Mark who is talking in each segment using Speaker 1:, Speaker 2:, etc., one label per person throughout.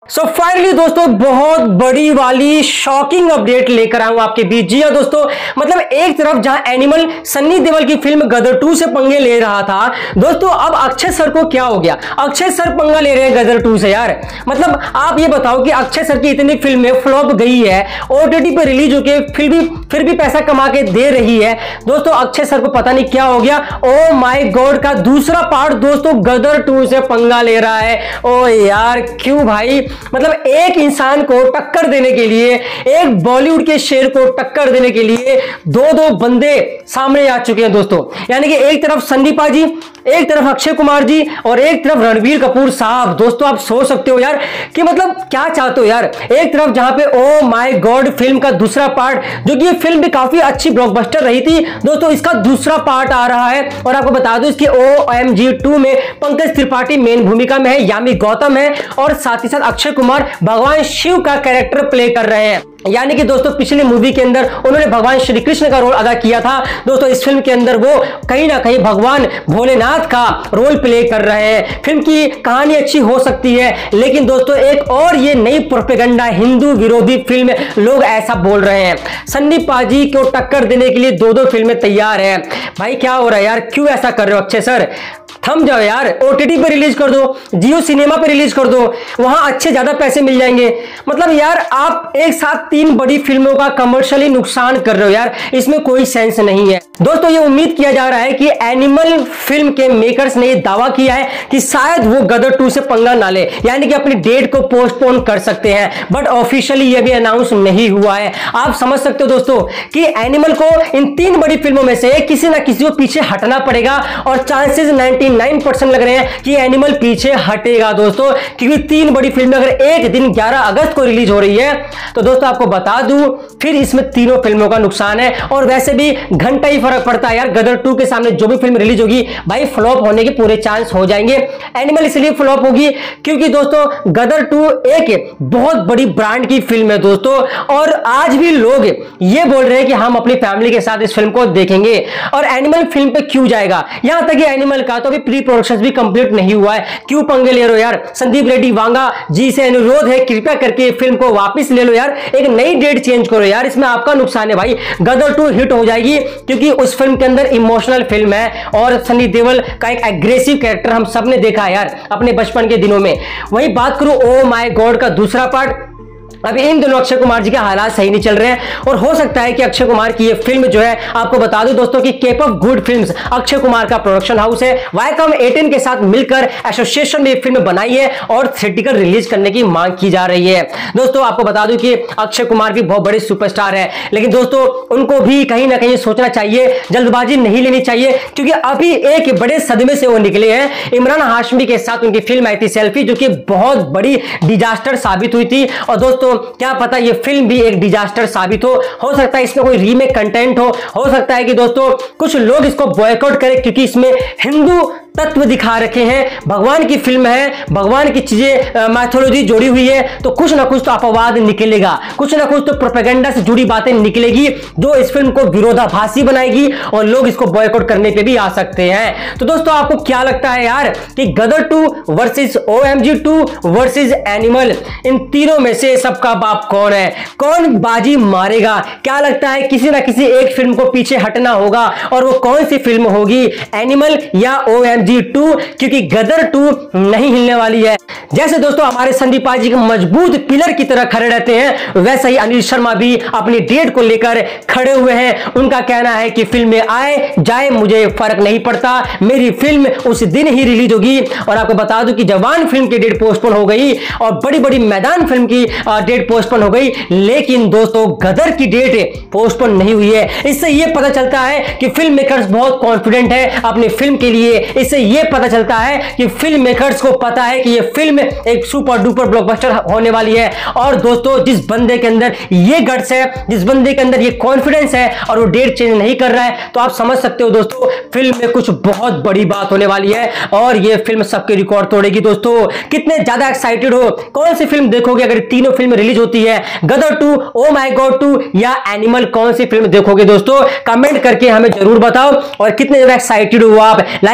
Speaker 1: So finally दोस्तों बहुत बड़ी वाली शॉकिंग अपडेट लेकर आया हूं आपके बीच। जी हाँ दोस्तों, मतलब एक तरफ जहां एनिमल सन्नी देओल की फिल्म गदर 2 से पंगे ले रहा था दोस्तों, अब अक्षय सर को क्या हो गया? अक्षय सर पंगा ले रहे हैं गदर 2 से यार। मतलब आप ये बताओ कि अक्षय सर की इतनी फिल्में फ्लॉप गई है, ओटीटी पे रिलीज होके फिर भी पैसा कमा के दे रही है दोस्तों। अक्षय सर को पता नहीं क्या हो गया। ओ माय गॉड का दूसरा पार्ट दोस्तों गदर 2 से पंगा ले रहा है। ओ यार क्यों भाई? मतलब एक इंसान को टक्कर देने के लिए, एक बॉलीवुड के शेर को टक्कर देने के लिए दो बंदे सामने आ चुके हैं दोस्तों। यानी कि एक तरफ संदीपा जी, एक तरफ अक्षय कुमार जी और एक तरफ रणबीर कपूर साहब। दोस्तों आप सोच सकते हो यार कि मतलब क्या चाहते हो यार। एक तरफ जहां पे ओ माय गॉड फिल्म का दूसरा पार्ट, जो कि ये फिल्म भी काफी अच्छी ब्लॉकबस्टर रही थी दोस्तों, इसका दूसरा पार्ट आ रहा है। और आपको बता दूं इसके OMG 2 में पंकज त्रिपाठी मेन भूमिका में है, यामी गौतम है और साथ ही साथ अक्षय कुमार भगवान शिव का कैरेक्टर प्ले कर रहे हैं। यानी कि दोस्तों पिछली मूवी के अंदर उन्होंने भगवान श्री कृष्ण का रोल अदा किया था दोस्तों, इस फिल्म के अंदर वो कहीं ना कहीं भगवान भोलेनाथ का रोल प्ले कर रहे हैं। फिल्म की कहानी अच्छी हो सकती है, लेकिन दोस्तों एक और ये नई प्रोपेगेंडा हिंदू विरोधी फिल्म, लोग ऐसा बोल रहे हैं। संदीप पाजी को टक्कर देने के लिए दो फिल्में तैयार है। भाई क्या हो रहा है यार? क्यों ऐसा कर रहे हो अक्षय सर? थम जाओ यार, ओटीटी पे रिलीज कर दो, जियो सिनेमा पे रिलीज कर दो, वहां अच्छे ज्यादा पैसे मिल जाएंगे। मतलब यार आप एक साथ 3 बड़ी फिल्मों का कमर्शियली नुकसान कर रहे हो यार, इसमें कोई सेंस नहीं है दोस्तों। ये उम्मीद किया जा रहा है कि एनिमल फिल्म के मेकर्स ने दावा किया है कि शायद वो गदर 2 से पंगा ना ले, यानी कि अपनी डेट को पोस्टपोन कर सकते हैं, बट ऑफिशियली ये भी अनाउंस नहीं हुआ है। आप समझ सकते हो दोस्तों कि एनिमल को इन 3 बड़ी फिल्मों में से किसी ना किसी को पीछे हटना पड़ेगा और चांसेस 99% लग रहे हैं कि एनिमल पीछे हटेगा दोस्तों, क्योंकि 3 बड़ी फिल्में अगर एक दिन 11 अगस्त को रिलीज हो रही है तो दोस्तों आपको बता दूं फिर इसमें तीनों फिल्मों का नुकसान है। और वैसे भी घंटा ही फर्क पड़ता है यार, गदर 2 के सामने जो भी फिल्म रिलीज होगी भाई फ्लॉप होने के पूरे चांस हो जाएंगे। एनिमल इसलिए फ्लॉप होगी क्योंकि दोस्तों गदर 2 एक बहुत बड़ी ब्रांड की फिल्म है दोस्तों, और आज भी लोग ये बोल रहे हैं कि हम अपनी फैमिली के साथ इस फिल्म को देखेंगे। और एनिमल फिल्म पे क्यों जाएगा? यहां तक कि एनिमल का तो अभी प्री प्रोडक्शन भी कंप्लीट नहीं हुआ है, क्यों पंगे ले रहे हो यार? संदीप रेड्डी वांगा जी से अनुरोध है कृपया करके फिल्म को वापस ले लो यार, एक नई डेट चेंज करो यार, इसमें आपका नुकसान है भाई। गदर 2 हिट हो जाएगी क्योंकि उस फिल्म के अंदर इमोशनल फिल्म है और सनी देओल का एक एग्रेसिव कैरेक्टर हम सब ने देखा है यार अपने बचपन के दिनों में। वही बात करूं ओ माय गॉड का दूसरा पार्ट, अभी इन दोनों अक्षय कुमार जी के हालात सही नहीं चल रहे हैं और हो सकता है कि अक्षय कुमार की ये फिल्म जो है, आपको बता दूं दोस्तों कि Cape of good films Akshay Kumar का प्रोडक्शन हाउस है, वायकॉम 18 के साथ मिलकर एसोसिएशन में फिल्म बनाई है और थिएट्रिकल रिलीज करने की मांग की जा रही है। दोस्तों आपको बता दूं कि अक्षय कुमार भी बहुत बड़े सुपरस्टार है, लेकिन दोस्तों उनको भी कहीं ना कहीं सोचना चाहिए, जल्दबाजी नहीं लेनी चाहिए, क्योंकि अभी एक बड़े सदमे से वो निकले हैं। इमरान हाशमी के साथ उनकी फिल्म आई थी सेल्फी, जो कि बहुत बड़ी डिजास्टर साबित हुई थी और दोस्तों क्या पता ये फिल्म भी एक डिजास्टर साबित हो सकता है इसमें कोई रीमेक कंटेंट हो सकता है कि दोस्तों कुछ लोग इसको बॉयकॉट करें क्योंकि इसमें हिंदू तत्व दिखा रखे हैं, भगवान की फिल्म है, भगवान की चीजें मैथोलॉजी जोड़ी हुई है, तो कुछ ना कुछ तो अपवाद निकलेगा, कुछ ना कुछ तो प्रोपेगेंडा से जुड़ी बातें निकलेगी जो इस फिल्म को विरोधाभासी बनाएगी और लोग इसको बॉयकॉट करने पे भी आ सकते हैं। तो दोस्तों आपको क्या लगता है यार कि Gadar 2 versus OMG 2 versus Animal, इन तीनों में से सबका बाप कौन है? कौन बाजी मारेगा? क्या लगता है किसी ना किसी एक फिल्म को पीछे हटना होगा और वो कौन सी फिल्म होगी, एनिमल या OMG 2? क्योंकि गदर 2 नहीं हिलने वाली है। जैसे दोस्तों हमारे संदीप जी के मजबूत पिलर की तरह खड़े रहते हैं, वैसे ही अनिल शर्मा भी अपनी डेट को लेकर खड़े हुए हैं। उनका कहना है कि फिल्में आए जाए मुझे फर्क नहीं पड़ता, मेरी फिल्म उस दिन ही रिलीज होगी। और आपको बता दूं कि जवान फिल्म की डेट पोस्टपोन हो गई और बड़ी बड़ी मैदान फिल्म की डेट पोस्टपोन हो गई, लेकिन दोस्तों गदर की डेट पोस्टपोन नहीं हुई है। इससे यह पता चलता है कि फिल्म मेकर्स बहुत कॉन्फिडेंट है अपनी फिल्म के लिए। इससे यह पता चलता है कि फिल्म मेकर्स को पता है कि यह फिल्म एक सुपर डुपर ब्लॉकबस्टर होने वाली है। और दोस्तों जिस बंदे के अंदर ये गट्स है, जिस बंदे के अंदर ये कॉन्फिडेंस है और वो डेट चेंज नहीं कर रहा है, तो आप समझ सकते हो दोस्तों फिल्म में कुछ बहुत बड़ी बात होने वाली है और ये फिल्म सबके रिकॉर्ड तोड़ेगी। दोस्तों कितने ज्यादा एक्साइटेड हो, कौन सी फिल्म देखोगे अगर तीनों फिल्म रिलीज होती है? गदर 2, ओ माय गॉड 2 या एनिमल, कौन सी फिल्म देखोगे दोस्तों? कमेंट करके हमें जरूर बताओ। और कितने ज्यादा एक्साइटेड हो आप, लाइक कमेंट करो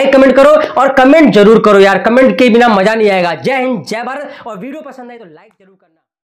Speaker 1: करो और कमेंट जरूर करो यार, कमेंट के बिना मजा नहीं आएगा। जय हिंद, जय भारत, और वीडियो पसंद आए तो लाइक जरूर करना।